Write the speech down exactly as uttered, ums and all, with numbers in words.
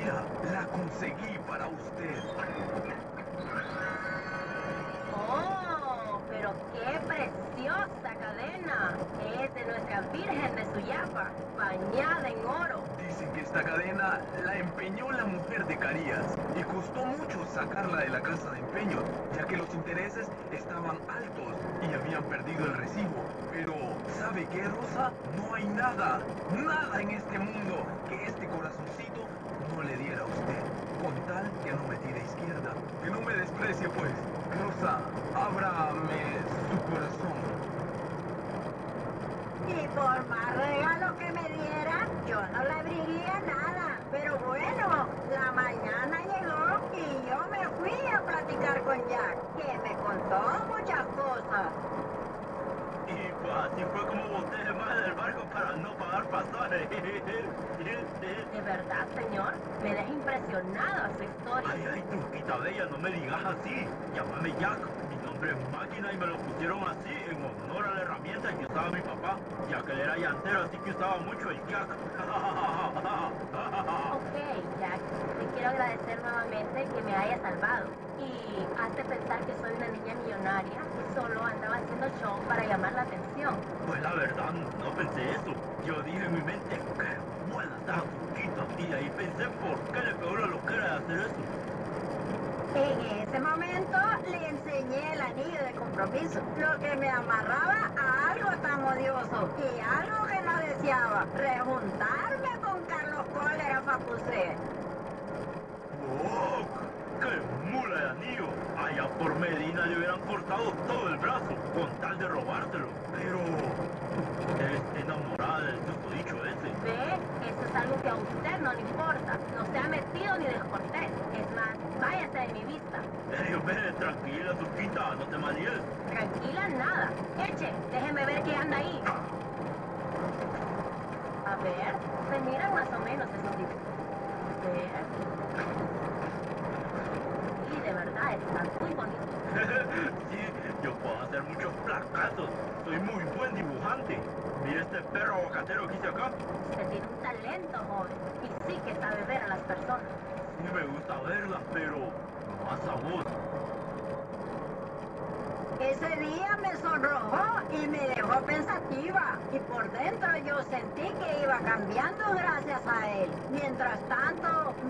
Mira, la conseguí para usted. ¡Oh! ¡Pero qué preciosa cadena! Es de nuestra Virgen de Suyapa, bañada en oro. Dicen que esta cadena la empeñó la mujer de Carías y costó mucho sacarla de la casa de empeño, ya que los intereses estaban altos y habían perdido el recibo. Pero, ¿sabe qué, Rosa? No hay nada, nada en este mundo que este corazoncito no le diera a usted, con tal que no me tire a izquierda, que no me desprecie, pues. Rosa, ábrame su corazón. Y por más regalo que me diera, yo no le abriría nada. Pero bueno, la mañana llegó y yo me fui a platicar con Jack, que me contó muchas cosas. Y pues así fue como boté de más del barco para no pagar pasaje. ¿De verdad, señor? Me deja impresionada su historia. Ay, ay, turquita bella, no me digas así. Llámame Jack. Mi nombre es Máquina y me lo pusieron así en honor a la herramienta que usaba mi papá, ya que él era llantero, así que usaba mucho el Jack. Ok, Jack, te quiero agradecer nuevamente que me haya salvado. Y hazte pensar que soy una niña millonaria y solo andaba haciendo show para llamar la atención. Pues la verdad, no pensé eso. Yo dije en mi mente, qué buena está turquita. Y ahí pensé, ¿por qué le pegó la loquera de hacer eso? En ese momento le enseñé el anillo de compromiso, lo que me amarraba a algo tan odioso y algo que no deseaba, rejuntarme con Carlos Cólera Facusé. ¡Oh! ¡Qué mula de anillo! Allá por Medina le hubieran cortado todo el brazo con tal de robárselo. Pero usted está enamorada del susodicho ese. ¿Ve? Eso es algo que a usted no le importa. No se ha metido ni descortés. Es más, váyase de mi vista. Eh, ve, tranquila, turquita, no te malíes. Tranquila, nada. Eche, déjeme ver qué anda ahí. A ver, se miran más o menos esos dibujos. A ver. Sí, de verdad, están muy bonitos. Sí, yo puedo hacer muchos placazos. Soy muy buen dibujante. Mira este perro aguacatero que hice acá. Usted tiene un talento, joven. Y sí que sabe ver a las personas. Sí me gusta verlas, pero no más a vos. Ese día me sonrojó y me dejó pensativa, y por dentro yo sentí que iba cambiando gracias a él. Mientras tanto,